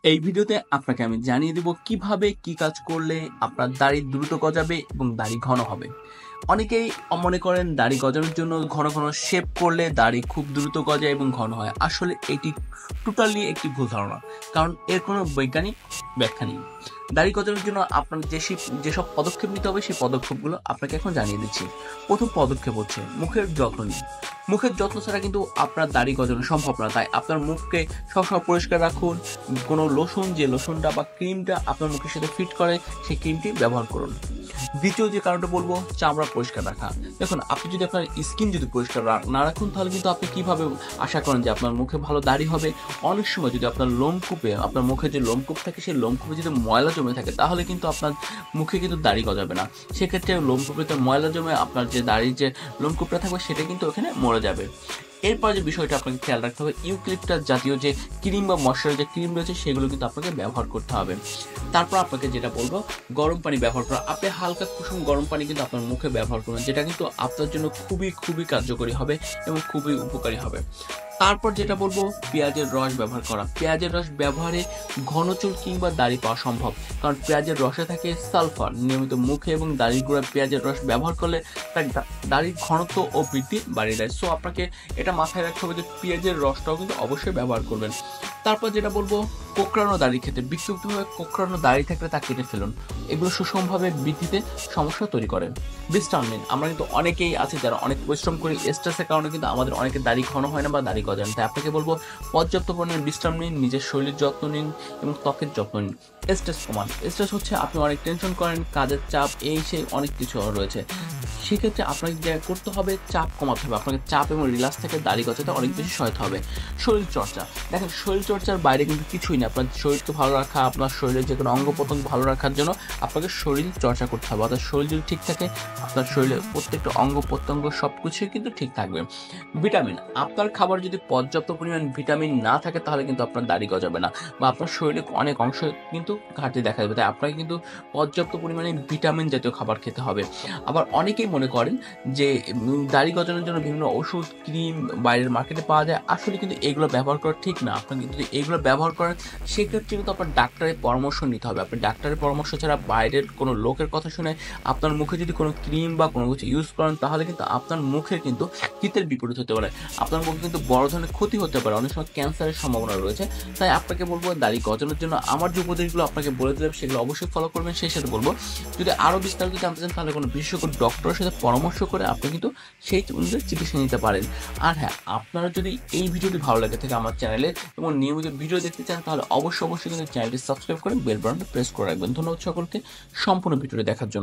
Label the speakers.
Speaker 1: এই ভিডিওতে আপনাকে আমি জানিয়ে দেব কিভাবে কি কাজ করলে আপনার দাড়ি দ্রুত গজাবে এবং দাড়ি ঘন হবে। অনেকেই মনে করেন দাড়ি গজানোর জন্য ঘন ঘন শেভ করলে দাড়ি খুব দ্রুত গজায় এবং ঘন হয়। আসলে এটি টোটালি একটি ভুল ধারণা, কারণ এর কোনো বৈজ্ঞানিক ব্যাখ্যা নেই। দাড়ি গজানোর জন্য আপনার যেসব পদক্ষেপ নিতে হবে সেই পদক্ষেপগুলো আপনাকে এখন জানিয়ে দিচ্ছি। প্রথম পদক্ষেপ হচ্ছে মুখের যত্ন নিন। মুখের যত্ন ছাড়া কিন্তু আপনার দাড়ি গজানো সম্ভব না, তাই আপনার মুখকে সবসময় পরিষ্কার রাখুন। কোনো লোশন, যে লোশনটা বা ক্রিমটা আপনার মুখের সাথে ফিট করে সেই ক্রিমটি ব্যবহার করুন। দ্বিতীয় যে কারণটা বলবো, চামড়া পরিষ্কার রাখা। দেখুন, আপনি যদি আপনার স্কিন যদি পরিষ্কার না রাখুন, তাহলে কিন্তু আপনি কিভাবে আশা করেন যে আপনার মুখে ভালো দাড়ি হবে। অনেক সময় যদি আপনার লোমকূপে, আপনার মুখে যে লোমকূপ থাকে সেই লোমকূপে যদি ময়লা জমে থাকে, তাহলে কিন্তু আপনার মুখে কিন্তু দাড়ি গজাবে না। সেক্ষেত্রে লোমকূপেতে ময়লা জমে আপনার যে দাড়ির যে লোমকূপটা থাকবে সেটা কিন্তু ওখানে মরে যাবে। এরপর যে বিষয়টা আপনাকে খেয়াল রাখতে হবে, ইউক্লিপটাস জাতীয় যে ক্রিম বা ময়শ্চারাইজার ক্রিম রয়েছে সেগুলো কিন্তু আপনাকে ব্যবহার করতে হবে। তারপর আপনাকে যেটা বলবো, গরম পানি ব্যবহার করা। আপনি হালকা কুসুম গরম পানি কিন্তু আপনার মুখে ব্যবহার করুন, যেটা কিন্তু আপনার জন্য খুবই খুবই কার্যকরী হবে এবং খুবই উপকারী হবে। তারপর যেটা বলবো, পেঁয়াজের রস ব্যবহার করা। পেঁয়াজের রস ব্যবহারে ঘন চুল কিংবা দাড়ি পাওয়া সম্ভব, কারণ পেঁয়াজের রসে থাকে সালফার। নিয়মিত মুখে এবং দাড়ির গোড়ায় পেঁয়াজের রস ব্যবহার করলে তার দাড়ির ঘনত্ব ও বৃদ্ধি বাড়িয়ে দেয়। সো আপনাকে এটা মাথায় রাখতে হবে যে পেঁয়াজের রসটাও কিন্তু অবশ্যই ব্যবহার করবেন। তারপর যেটা বলবো, কোঁকড়ানো দাড়ি ক্ষেত্রে বিক্ষিপ্তভাবে কোঁকড়ানো দাড়ি থাকলে তা কেটে ফেলুন। এগুলো সুষমভাবে বৃদ্ধিতে সমস্যা তৈরি করে। বিশ্রাম নিন। আমরা কিন্তু অনেকেই আছে যারা অনেক পরিশ্রম করি, স্ট্রেসের কারণে কিন্তু আমাদের অনেকের দাড়ি ঘন হয় না বা দাড়ি গজায় না। তাই আপনাকে বলবো, পর্যাপ্ত পরিমাণে বিশ্রাম নিন, নিজের শরীরের যত্ন নিন এবং ত্বকের যত্ন নিন। স্ট্রেস কমান। স্ট্রেস হচ্ছে আপনি অনেক টেনশন করেন, কাজের চাপ, এই সেই অনেক কিছু রয়েছে। সেক্ষেত্রে আপনাকে যা করতে হবে, চাপ কমাতে হবে। আপনাকে চাপ এবং রিল্যাক্স থেকে দাড়ি গজাতে অনেক বেশি সহায়তা হবে। শরীর চর্চা। দেখেন, শরীর চর্চার বাইরে কিন্তু কিছুই না। আপনার শরীরকে ভালো রাখা, আপনার শরীরের যে কোনো অঙ্গ প্রত্যঙ্গ ভালো রাখার জন্য আপনাকে শরীর চর্চা করতে হবে। অর্থাৎ শরীর যদি ঠিক থাকে, আপনার শরীরের প্রত্যেকটা অঙ্গ প্রত্যঙ্গ সব কিছুই কিন্তু ঠিক থাকবে। ভিটামিন। আপনার খাবার যদি পর্যাপ্ত পরিমাণ ভিটামিন না থাকে, তাহলে কিন্তু আপনার দাড়ি গজাবে না বা আপনার শরীরে অনেক অংশ কিন্তু ঘাটতি দেখা যাবে। তাই আপনাকে কিন্তু পর্যাপ্ত পরিমাণে ভিটামিন জাতীয় খাবার খেতে হবে। আবার অনেকেই মনে করেন যে দাড়ি গজানোর জন্য বিভিন্ন ওষুধ, ক্রিম বাইরের মার্কেটে পাওয়া যায়। আসলে কিন্তু এগুলো ব্যবহার করা ঠিক না। আপনি কিন্তু এগুলো ব্যবহার করেন, সেক্ষেত্রে কিন্তু আপনার ডাক্তারের পরামর্শ নিতে হবে। আপনি ডাক্তারের পরামর্শ ছাড়া বাইরের কোনো লোকের কথা শুনে আপনার মুখে যদি কোনো ক্রিম বা কোনো কিছু ইউজ করেন, তাহলে কিন্তু আপনার মুখের কিন্তু হিতের বিপরীত হতে পারে। আপনার মুখে কিন্তু বড় ধরনের ক্ষতি হতে পারে, অনেক সময় ক্যান্সারের সম্ভাবনা রয়েছে। তাই আপনাকে বলবো, দাড়ি গজানোর জন্য আমার যে উপদেশগুলো আপনাকে বলে দিলাম সেগুলো অবশ্যই ফলো করবেন। সেই সাথে বলবো, যদি আরও বিস্তারিত জানতে চান, তাহলে কোনো বিশেষজ্ঞ ডক্টরের সাথে পরামর্শ করে আপনি কিন্তু সেই অনুযায়ী চিকিৎসা নিতে পারেন। আর হ্যাঁ, আপনারা যদি এই ভিডিওটি ভালো লাগে থাকে আমার চ্যানেলে এবং নিয়মিত ভিডিও দেখতে চান, তাহলে অবশ্যই কিন্তু চ্যানেলটি সাবস্ক্রাইব করে বেল বাটনটা প্রেস করে রাখবেন। ধন্যবাদ সকলকে সম্পূর্ণ ভিডিওটি দেখার জন্য।